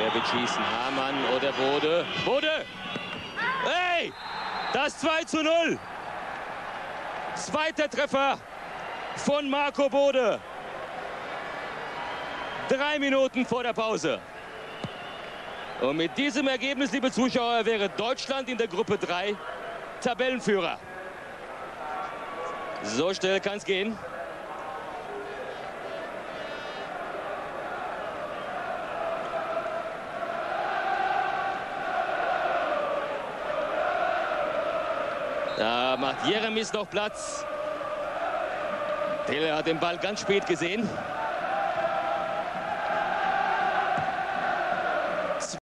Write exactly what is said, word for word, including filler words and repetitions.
Wer wird schießen? Hamann oder Bode? Bode! Hey! Das zwei zu null! Zweiter Treffer von Marco Bode. Drei Minuten vor der Pause. Und mit diesem Ergebnis, liebe Zuschauer, wäre Deutschland in der Gruppe drei Tabellenführer. So schnell kann es gehen. Da macht Jeremis noch Platz. Tele hat den Ball ganz spät gesehen.